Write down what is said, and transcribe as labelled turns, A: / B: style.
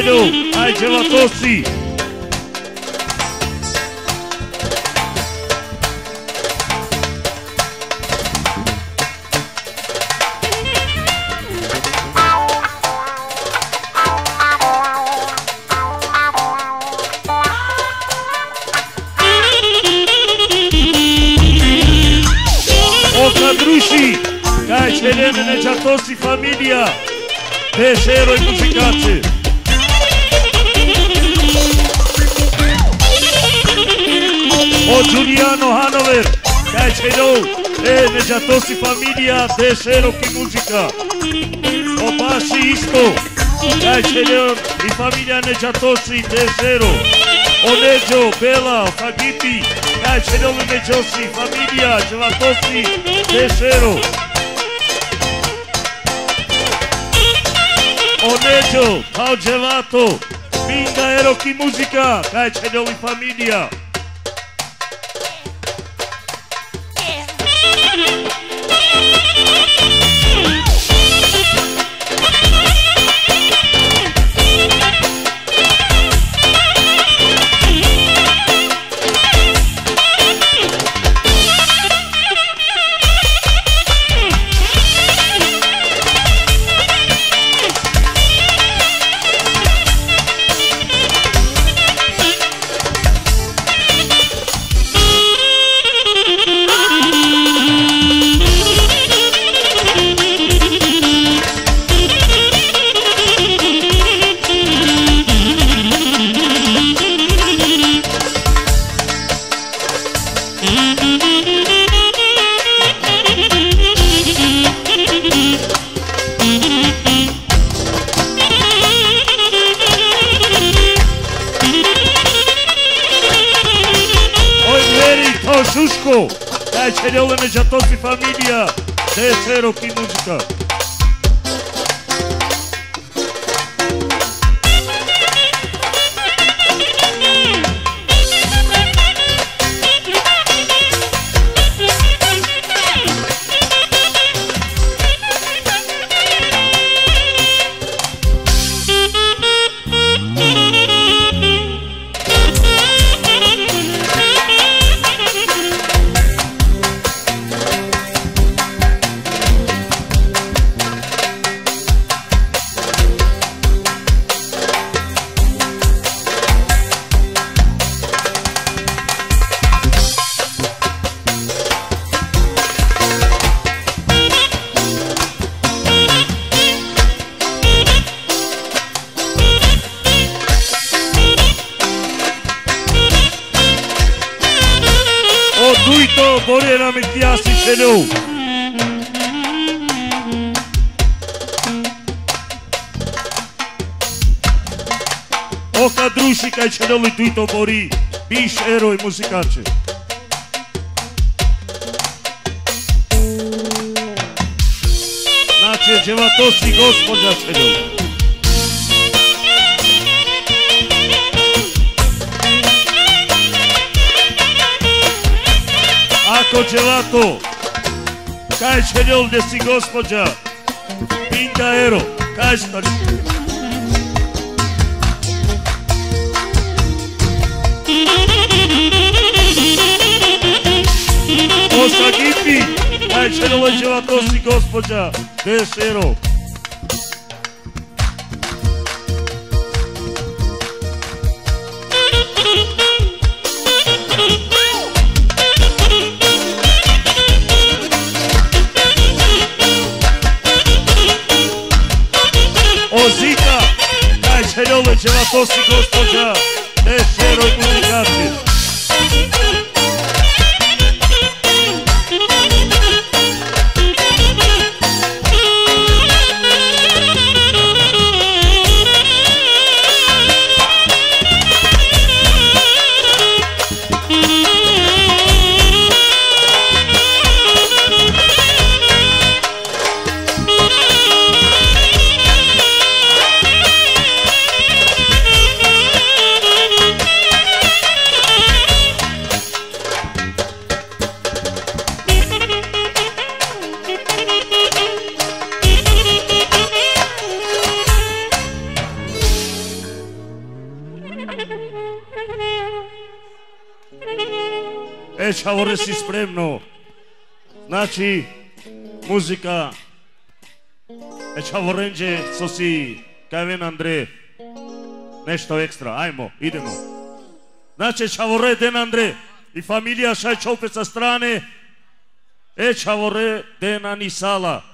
A: Čeljov, aj Đelatosi. Druši, kaj Čeljene Neđatosi familija, Dešero i muzikače. O Giuliano Hanover, kaj Čeljov, Neđatosi familija, Dešero i muzika. O Baši isto, kaj Čeljov i familija Neđatosi, Dešero. O Neđo, Bela, Fagiti, kaj Čeljov i Neđosi familija, Đelatosi, Dešero. O Neđo, kao Gelato, Pinga, Erok i muzika, kaj Čeljov i familija. Šuško, kaj Čeljov i Neđatosi familija, Dešero i muzika. Duito, Borjana Mitijasi Čeljov. Oka druši kaj Čeljov i Duito Bori, biš eroj muzikače. Znači, Đelatosi gospođa Čeljov. Ako Gelato, kaj Čeljov gdje si gospođa, Pinga Ero, kaj stari? O Sagipi, kaj Čeljov i Đelatosi gospođa, Dešero. Zika, kaj Čeljov i Đelatosi gospođa, Dešero i muzikači. čavore si spremno. Znači, muzika. Čavorenđe, co si, kaj ven Andre, nešto ekstra, ajmo, idemo. Znači, čavore den Andre i familija šaj čopet sa strane. Čavore den Anisala.